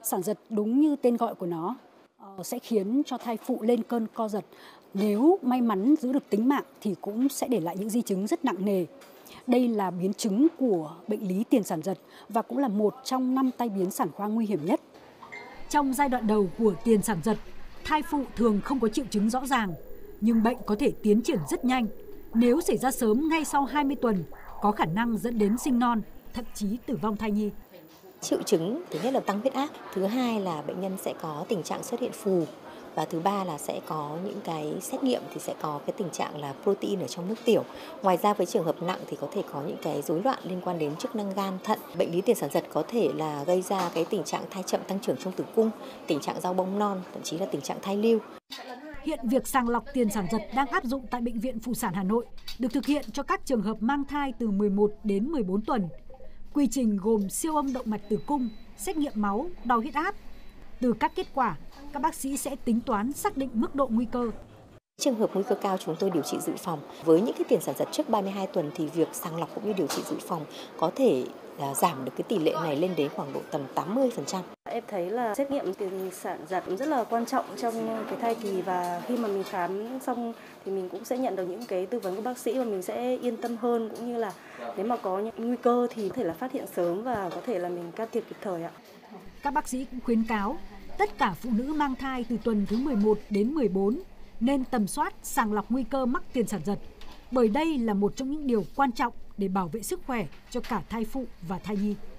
Sản giật đúng như tên gọi của nó sẽ khiến cho thai phụ lên cơn co giật. Nếu may mắn giữ được tính mạng thì cũng sẽ để lại những di chứng rất nặng nề. Đây là biến chứng của bệnh lý tiền sản giật và cũng là một trong 5 tai biến sản khoa nguy hiểm nhất. Trong giai đoạn đầu của tiền sản giật, thai phụ thường không có triệu chứng rõ ràng, nhưng bệnh có thể tiến triển rất nhanh. Nếu xảy ra sớm ngay sau 20 tuần, có khả năng dẫn đến sinh non, thậm chí tử vong thai nhi. Triệu chứng thứ nhất là tăng huyết áp, thứ hai là bệnh nhân sẽ có tình trạng xuất hiện phù, và thứ ba là sẽ có những cái xét nghiệm thì sẽ có cái tình trạng là protein ở trong nước tiểu. Ngoài ra với trường hợp nặng thì có thể có những cái rối loạn liên quan đến chức năng gan, thận. Bệnh lý tiền sản giật có thể là gây ra cái tình trạng thai chậm tăng trưởng trong tử cung, tình trạng rau bông non, thậm chí là tình trạng thai lưu. Hiện việc sàng lọc tiền sản giật đang áp dụng tại Bệnh viện Phụ sản Hà Nội, được thực hiện cho các trường hợp mang thai từ 11 đến 14 tuần. Quy trình gồm siêu âm động mạch tử cung, xét nghiệm máu, đo huyết áp. Từ các kết quả, các bác sĩ sẽ tính toán xác định mức độ nguy cơ. Trường hợp nguy cơ cao chúng tôi điều trị dự phòng. Với những cái tiền sản giật trước 32 tuần thì việc sàng lọc cũng như điều trị dự phòng có thể giảm được cái tỷ lệ này lên đến khoảng độ tầm 80%. Em thấy là xét nghiệm tiền sản giật rất là quan trọng trong cái thai kỳ, và khi mà mình khám xong thì mình cũng sẽ nhận được những cái tư vấn của bác sĩ và mình sẽ yên tâm hơn, cũng như là nếu mà có những nguy cơ thì có thể là phát hiện sớm và có thể là mình can thiệp kịp thời ạ. Các bác sĩ cũng khuyến cáo tất cả phụ nữ mang thai từ tuần thứ 11 đến 14 nên tầm soát sàng lọc nguy cơ mắc tiền sản giật, bởi đây là một trong những điều quan trọng để bảo vệ sức khỏe cho cả thai phụ và thai nhi.